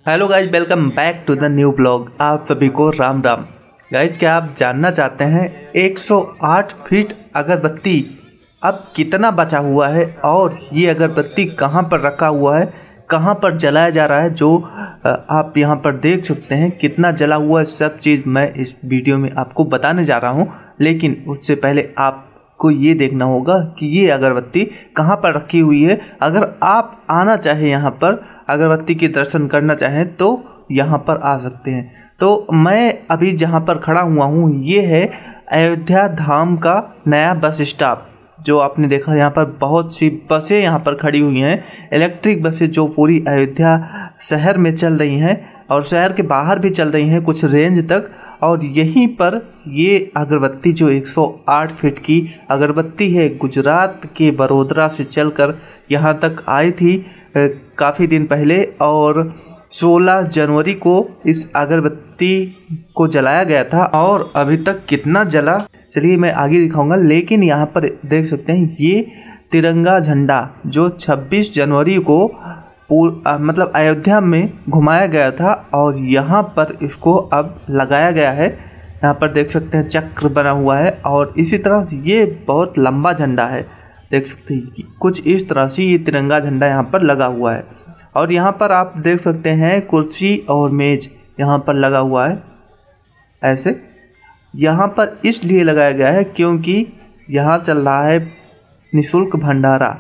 Hello guys, welcome back to the new blog. आप सभी को राम राम। गाइज, क्या आप जानना चाहते हैं 108 फीट अगरबत्ती अब कितना बचा हुआ है और ये अगरबत्ती कहाँ पर रखा हुआ है, कहाँ पर जलाया जा रहा है? जो आप यहाँ पर देख सकते हैं कितना जला हुआ है, सब चीज़ मैं इस वीडियो में आपको बताने जा रहा हूँ। लेकिन उससे पहले आपको ये देखना होगा कि ये अगरबत्ती कहाँ पर रखी हुई है। अगर आप आना चाहें, यहाँ पर अगरबत्ती के दर्शन करना चाहें तो यहाँ पर आ सकते हैं। तो मैं अभी जहाँ पर खड़ा हुआ हूँ ये है अयोध्या धाम का नया बस स्टॉप। जो आपने देखा यहाँ पर बहुत सी बसें यहाँ पर खड़ी हुई हैं, इलेक्ट्रिक बसें जो पूरी अयोध्या शहर में चल रही हैं और शहर के बाहर भी चल रही हैं कुछ रेंज तक। और यहीं पर ये अगरबत्ती जो 108 फीट की अगरबत्ती है, गुजरात के बड़ोदरा से चलकर यहाँ तक आई थी काफ़ी दिन पहले। और 16 जनवरी को इस अगरबत्ती को जलाया गया था और अभी तक कितना जला चलिए मैं आगे दिखाऊंगा। लेकिन यहाँ पर देख सकते हैं ये तिरंगा झंडा जो 26 जनवरी को मतलब अयोध्या में घुमाया गया था और यहाँ पर इसको अब लगाया गया है। यहाँ पर देख सकते हैं चक्र बना हुआ है और इसी तरह ये बहुत लंबा झंडा है। देख सकते हैं कि कुछ इस तरह से ये तिरंगा झंडा यहाँ पर लगा हुआ है। और यहाँ पर आप देख सकते हैं कुर्सी और मेज यहाँ पर लगा हुआ है। ऐसे यहाँ पर इसलिए लगाया गया है क्योंकि यहाँ चल रहा है निःशुल्क भंडारा।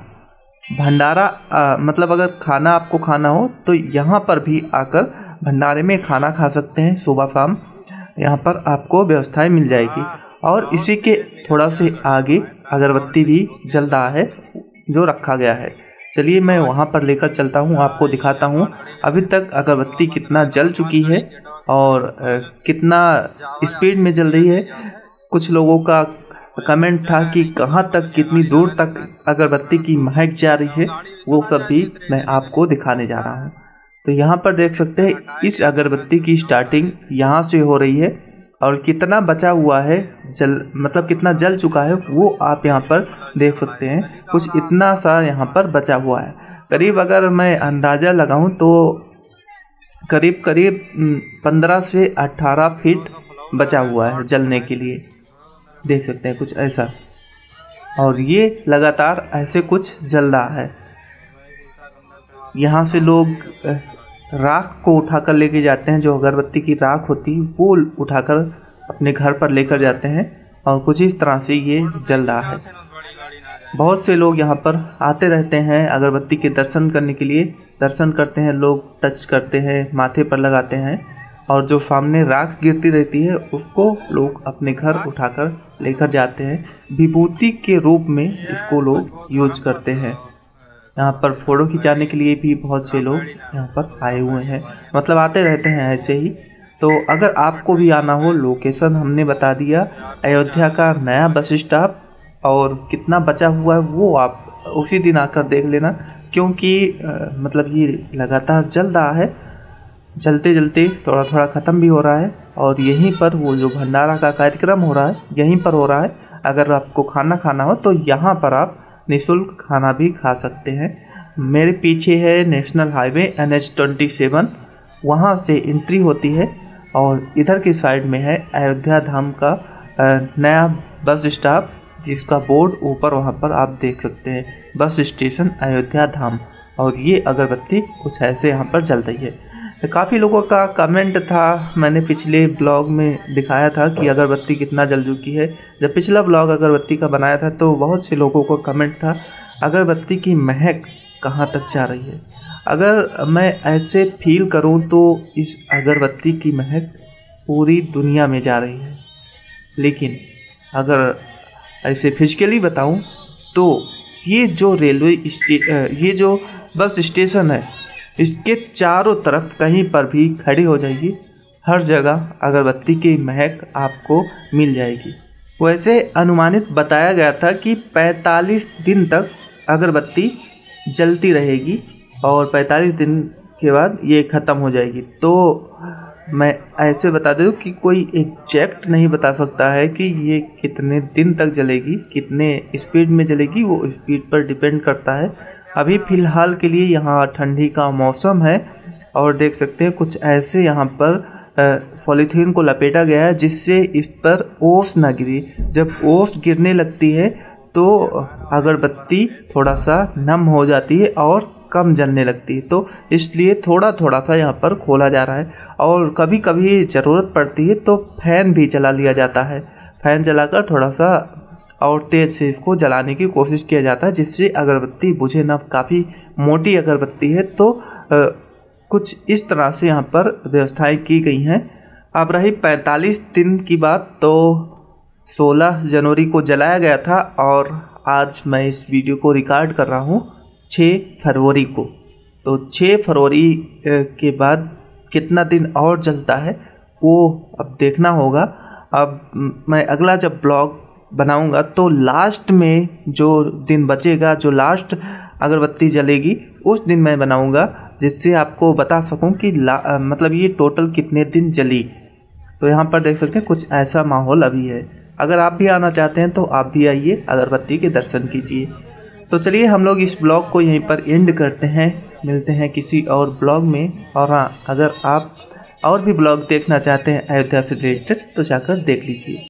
मतलब अगर खाना आपको खाना हो तो यहाँ पर भी आकर भंडारे में खाना खा सकते हैं। सुबह शाम यहाँ पर आपको व्यवस्थाएं मिल जाएगी। और इसी के थोड़ा से आगे अगरबत्ती भी जल रहा है जो रखा गया है। चलिए मैं वहाँ पर लेकर चलता हूँ, आपको दिखाता हूँ अभी तक अगरबत्ती कितना जल चुकी है और कितना स्पीड में जल रही है। कुछ लोगों का कमेंट था कि कहाँ तक, कितनी दूर तक अगरबत्ती की महक जा रही है, वो सब भी मैं आपको दिखाने जा रहा हूँ। तो यहाँ पर देख सकते हैं इस अगरबत्ती की स्टार्टिंग यहाँ से हो रही है और कितना बचा हुआ है मतलब कितना जल चुका है वो आप यहाँ पर देख सकते हैं। कुछ इतना सा यहाँ पर बचा हुआ है। करीब अगर मैं अंदाज़ा लगाऊँ तो करीब 15 से 18 फीट बचा हुआ है जलने के लिए। देख सकते हैं कुछ ऐसा, और ये लगातार ऐसे कुछ जल रहा है। यहाँ से लोग राख को उठाकर लेके जाते हैं, जो अगरबत्ती की राख होती है वो उठाकर अपने घर पर लेकर जाते हैं और कुछ इस तरह से ये जल रहा है। बहुत से लोग यहाँ पर आते रहते हैं अगरबत्ती के दर्शन करने के लिए। दर्शन करते हैं लोग, टच करते हैं, माथे पर लगाते हैं और जो सामने राख गिरती रहती है उसको लोग अपने घर उठाकर लेकर जाते हैं। विभूति के रूप में इसको लोग यूज करते हैं। यहाँ पर फ़ोटो खिंचाने के लिए भी बहुत से लोग यहाँ पर आए हुए हैं, मतलब आते रहते हैं ऐसे ही। तो अगर आपको भी आना हो, लोकेशन हमने बता दिया, अयोध्या का नया बस स्टॉप, और कितना बचा हुआ है वो आप उसी दिन आकर देख लेना। क्योंकि मतलब ये लगातार जल रहा है, जलते जलते थोड़ा थोड़ा ख़त्म भी हो रहा है। और यहीं पर वो जो भंडारा का कार्यक्रम हो रहा है यहीं पर हो रहा है। अगर आपको खाना खाना हो तो यहाँ पर आप निःशुल्क खाना भी खा सकते हैं। मेरे पीछे है नेशनल हाईवे NH-27, वहाँ से एंट्री होती है और इधर की साइड में है अयोध्या धाम का नया बस स्टॉप, जिसका बोर्ड ऊपर वहाँ पर आप देख सकते हैं, बस स्टेशन अयोध्या धाम। और ये अगरबत्ती कुछ ऐसे यहाँ पर जल रही है। काफ़ी लोगों का कमेंट था, मैंने पिछले ब्लॉग में दिखाया था कि अगरबत्ती कितना जल चुकी है। जब पिछला ब्लॉग अगरबत्ती का बनाया था तो बहुत से लोगों को कमेंट था अगरबत्ती की महक कहाँ तक जा रही है। अगर मैं ऐसे फील करूँ तो इस अगरबत्ती की महक पूरी दुनिया में जा रही है। लेकिन अगर ऐसे फिजिकली बताऊँ तो ये जो ये जो बस स्टेशन है, इसके चारों तरफ कहीं पर भी खड़ी हो जाएगी, हर जगह अगरबत्ती की महक आपको मिल जाएगी। वैसे अनुमानित बताया गया था कि 45 दिन तक अगरबत्ती जलती रहेगी और 45 दिन के बाद ये ख़त्म हो जाएगी। तो मैं ऐसे बता दूं कि कोई एग्जैक्ट नहीं बता सकता है कि ये कितने दिन तक जलेगी, कितने स्पीड में जलेगी, वो स्पीड पर डिपेंड करता है। अभी फ़िलहाल के लिए यहाँ ठंडी का मौसम है और देख सकते हैं कुछ ऐसे यहाँ पर पॉलीथीन को लपेटा गया है जिससे इस पर ओस ना गिरे। जब ओस गिरने लगती है तो अगरबत्ती थोड़ा सा नम हो जाती है और कम जलने लगती है, तो इसलिए थोड़ा थोड़ा सा यहाँ पर खोला जा रहा है। और कभी कभी ज़रूरत पड़ती है तो फैन भी चला लिया जाता है। फैन चलाकर थोड़ा सा और तेज़ से इसको जलाने की कोशिश किया जाता है जिससे अगरबत्ती बुझे ना। काफ़ी मोटी अगरबत्ती है तो कुछ इस तरह से यहाँ पर व्यवस्थाएं की गई हैं। अब रही 45 दिन की बात, तो 16 जनवरी को जलाया गया था और आज मैं इस वीडियो को रिकॉर्ड कर रहा हूँ 6 फरवरी को। तो 6 फरवरी के बाद कितना दिन और जलता है वो अब देखना होगा। अब मैं अगला जब ब्लॉग बनाऊंगा तो लास्ट में जो दिन बचेगा, जो लास्ट अगरबत्ती जलेगी उस दिन मैं बनाऊंगा, जिससे आपको बता सकूं कि मतलब ये टोटल कितने दिन जली। तो यहाँ पर देख सकते हैं कुछ ऐसा माहौल अभी है। अगर आप भी आना चाहते हैं तो आप भी आइए, अगरबत्ती के दर्शन कीजिए। तो चलिए हम लोग इस ब्लॉग को यहीं पर एंड करते हैं, मिलते हैं किसी और ब्लॉग में। और हाँ, अगर आप और भी ब्लॉग देखना चाहते हैं अयोध्या से रिलेटेड तो जाकर देख लीजिए।